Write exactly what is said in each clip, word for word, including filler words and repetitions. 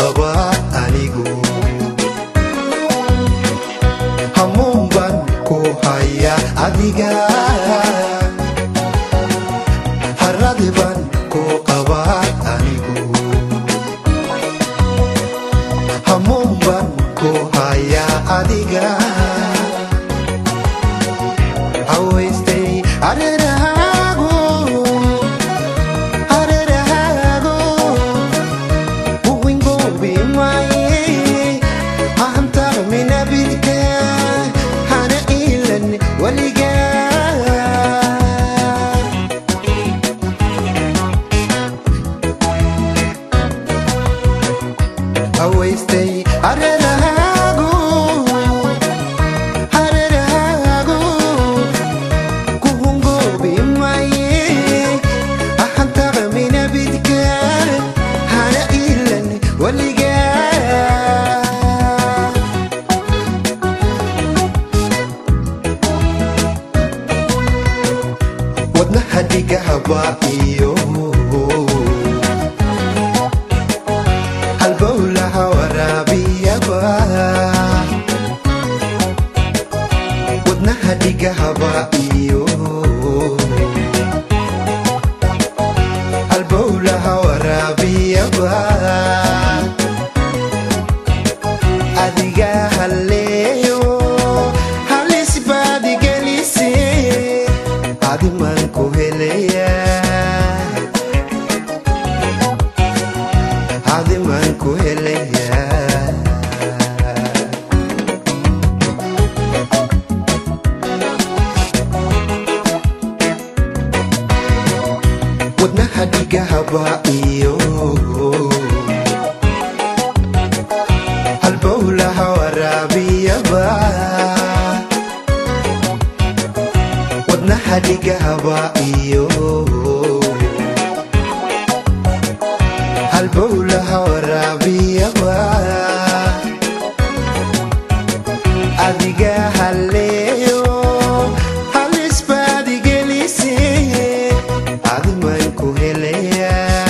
qaba anigu hamuun baan ku haya adiga haradi baan ku qaba anigu hamuun baan ku haya adiga hawaystay arerahagu arerahagu buwingo bimaye ahanta mina bidka hana ilan waliga hawaystay arerahagu arerahagu kuhungo bimaye ahanta mina bidka hana ilan waliga wadna hadiga haba iyo halbowlaha waraabiyaba wadna hadiga haba iyo halbowlaha waraabiyaba adiga haleeyo halis baad gelise adiman ku helaya adiman ku helaya wadna hadiga haba iyo halbowlaha waraabiyaba wadna hadiga haba iyo halbowlaha waraabiyaba adiga haleeyo halis baad gelise adiman ku helaya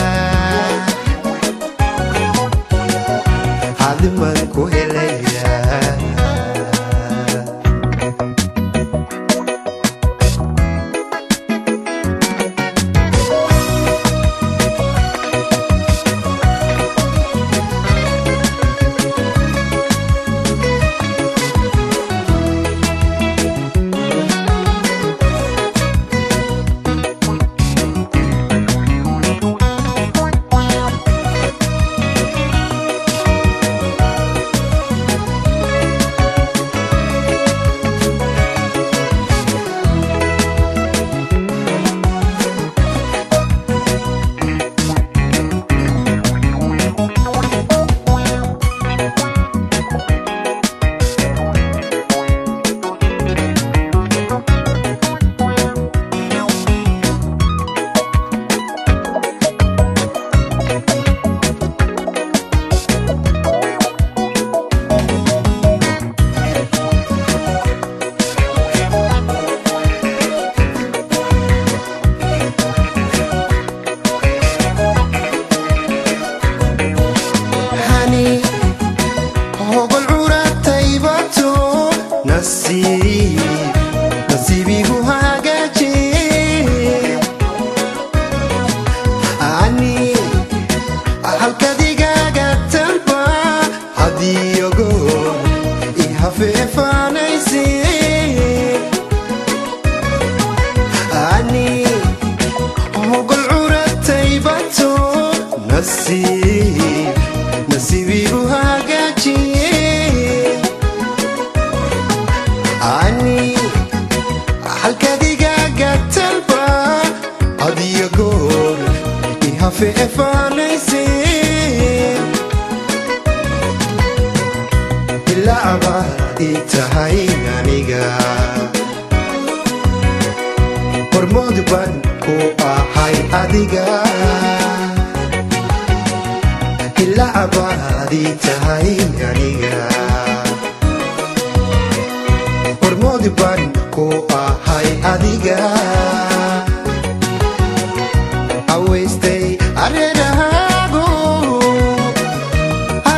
adiman ku helaya نصيب نصيبي هو هاجي عني هالكدي قاعدتنبا هدي يقول يهفف عنيسي عني هقول عورة تيبتو نصيب نصيبي هو هاجي عني هالكدي قاعدتنبا هدي يقول يهفف عنيسي اللعبة انتهي aniga hormood baan ku ahay adiga اللعبة انتهي aniga hormood baan ku ahay adiga awaystay arerahagu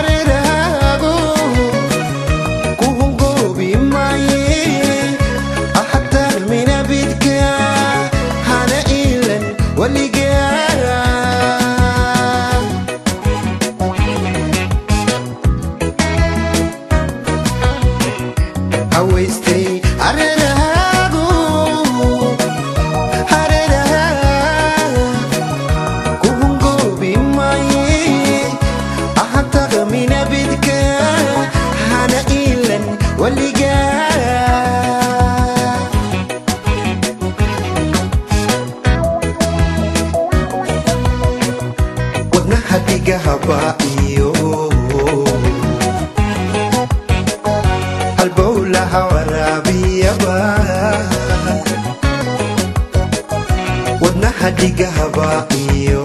habaiyo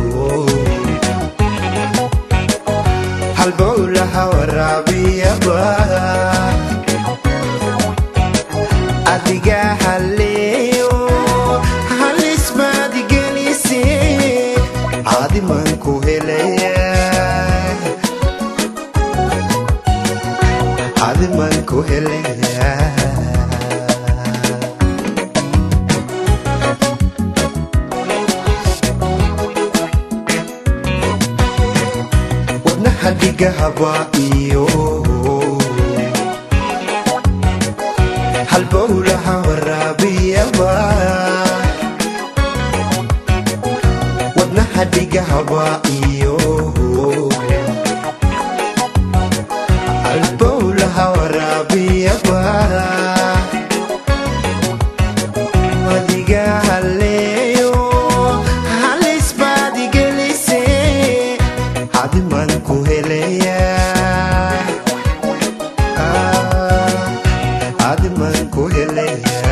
halbowlaha waraabiyaba adiga haleeyo halis baad gelisay adiman ku helaya adiman ku helaya hadiga habaiyo halbowlaha waraabiyaba wadna hadiga habaiyo halbowlaha waraabiyaba adiga haleeyo halis baad gelisay adiman ku helaya adiman ku helaya